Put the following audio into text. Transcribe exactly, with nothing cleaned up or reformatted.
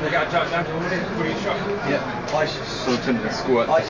They got John down to what are you shot? Yeah, ISIS. So it's in the school.